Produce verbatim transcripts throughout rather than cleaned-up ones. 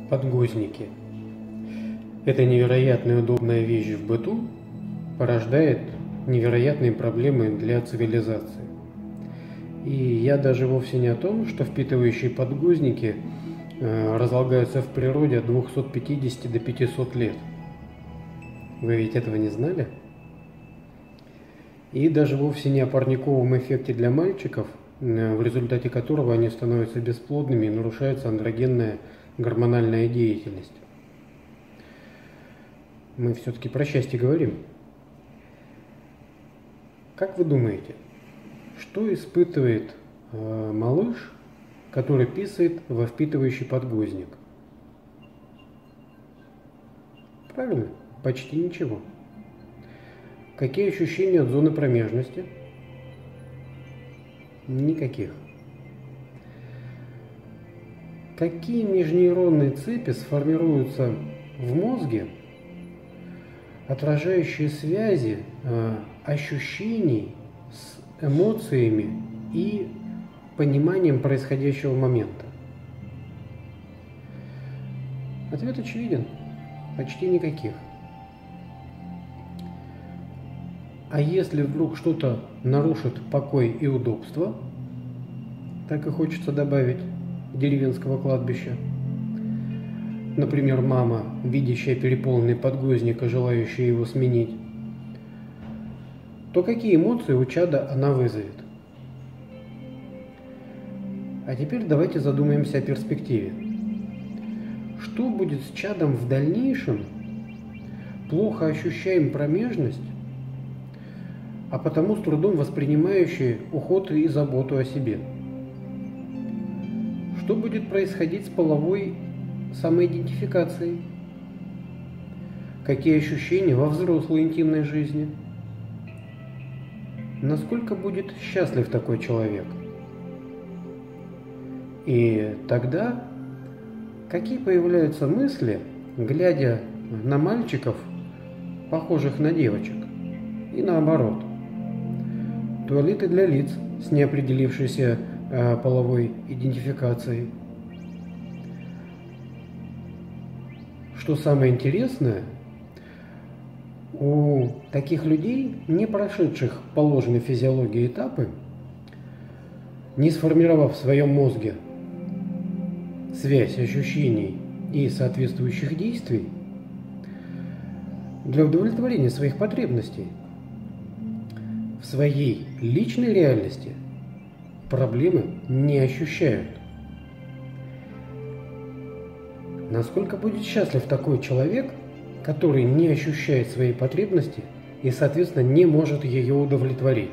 Подгузники. Эта невероятно удобная вещь в быту порождает невероятные проблемы для цивилизации. И я даже вовсе не о том, что впитывающие подгузники э, разлагаются в природе от двухсот пятидесяти до пятисот лет. Вы ведь этого не знали? И даже вовсе не о парниковом эффекте для мальчиков, э, в результате которого они становятся бесплодными и нарушается андрогенная гормональная деятельность. Мы все-таки про счастье говорим. Как вы думаете, что испытывает э, малыш, который писает во впитывающий подгузник? Правильно, почти ничего. Какие ощущения от зоны промежности? Никаких. Какие межнейронные цепи сформируются в мозге, отражающие связи э, ощущений с эмоциями и пониманием происходящего момента? Ответ очевиден. Почти никаких. А если вдруг что-то нарушит покой и удобство, так и хочется добавить, деревенского кладбища. Например, мама, видящая переполненный подгузник и желающая его сменить, то какие эмоции у чада она вызовет? А теперь давайте задумаемся о перспективе. Что будет с чадом в дальнейшем, плохо ощущаем промежность, а потому с трудом воспринимающий уход и заботу о себе? Что будет происходить с половой самоидентификацией? Какие ощущения во взрослой интимной жизни? Насколько будет счастлив такой человек? И тогда какие появляются мысли, глядя на мальчиков, похожих на девочек, и наоборот? Туалеты для лиц с неопределившейся э, половой идентификацией. Что самое интересное, у таких людей, не прошедших положенной физиологии этапы, не сформировав в своем мозге связь ощущений и соответствующих действий, для удовлетворения своих потребностей в своей личной реальности проблемы не ощущают. Насколько будет счастлив такой человек, который не ощущает своей потребности и, соответственно, не может ее удовлетворить?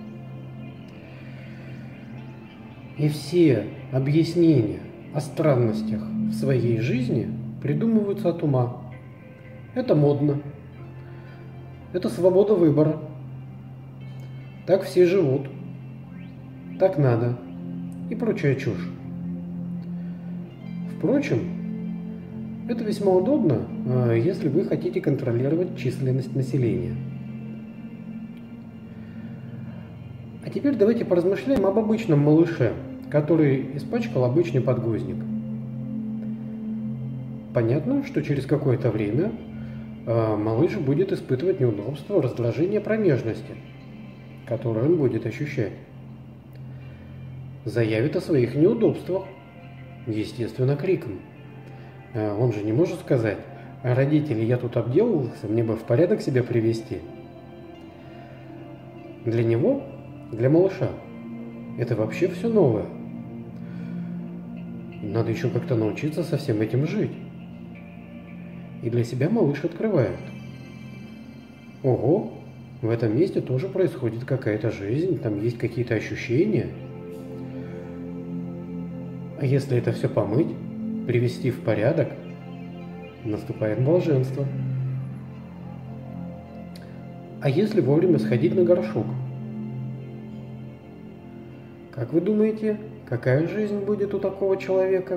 И все объяснения о странностях в своей жизни придумываются от ума. Это модно. Это свобода выбора. Так все живут. Так надо. И прочая чушь. Впрочем, это весьма удобно, если вы хотите контролировать численность населения. А теперь давайте поразмышляем об обычном малыше, который испачкал обычный подгузник. Понятно, что через какое-то время малыш будет испытывать неудобство, раздражение промежности, которое он будет ощущать. Заявит о своих неудобствах, естественно, криком. Он же не может сказать: родители, я тут обделался, мне бы в порядок себя привести. Для него, для малыша, это вообще все новое. Надо еще как-то научиться со всем этим жить. И для себя малыш открывает: ого, в этом месте тоже происходит какая-то жизнь, там есть какие-то ощущения. А если это все помыть, привести в порядок, наступает блаженство. А если вовремя сходить на горшок? Как вы думаете, какая жизнь будет у такого человека?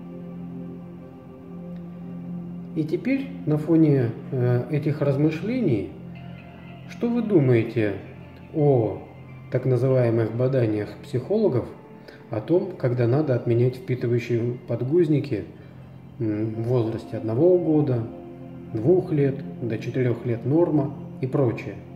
И теперь на фоне э, этих размышлений, что вы думаете о так называемых баданиях психологов о том, когда надо отменять впитывающие подгузники в возрасте одного года, двух лет, до четырех лет норма и прочее.